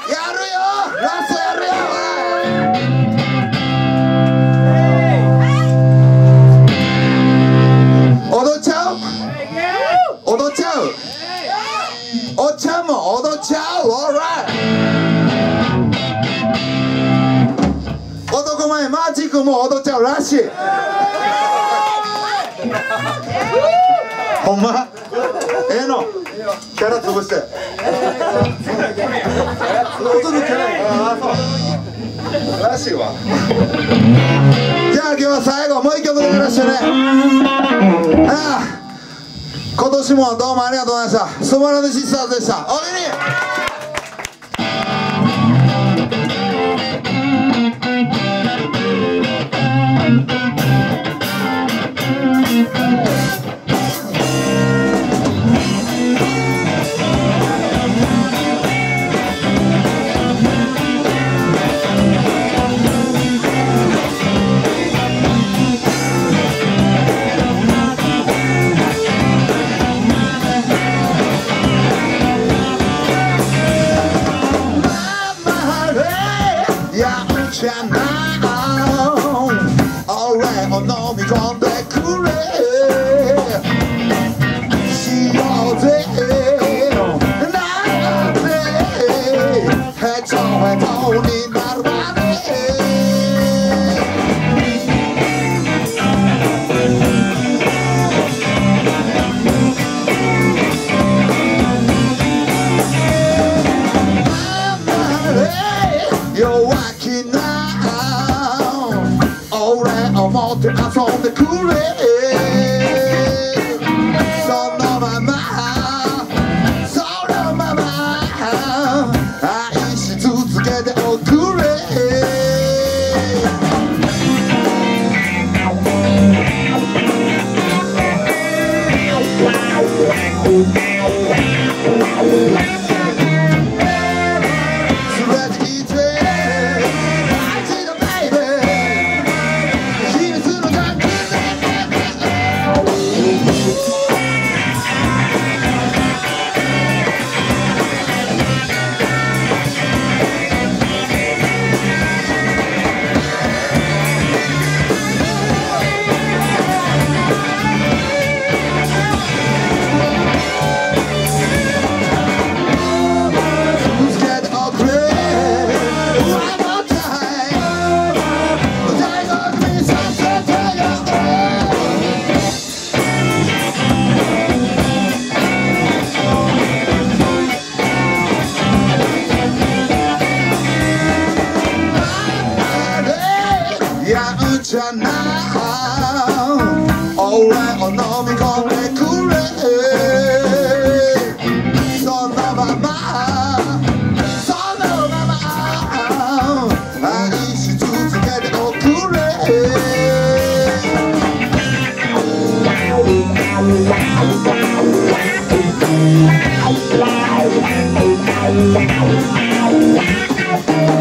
ラストやるよ。踊っちゃう。踊っちゃう。おっちゃんも踊っちゃう。オーライ。男前マーチ君も踊っちゃうらしい。ほんまええのキャラ潰して踊るキャラらしいわ。じゃあ今日は最後もう一曲でやらしてね。今年もどうもありがとうございました。スマラネシスターズでした。おいにじゃな俺を飲み込んでくれしようぜなんてヘトヘトになるまで弱気な思って遊んでくれそのままそのまま愛し続けておくれやんちゃな俺を飲み込んでくれそのままそのまま愛し続けておくれ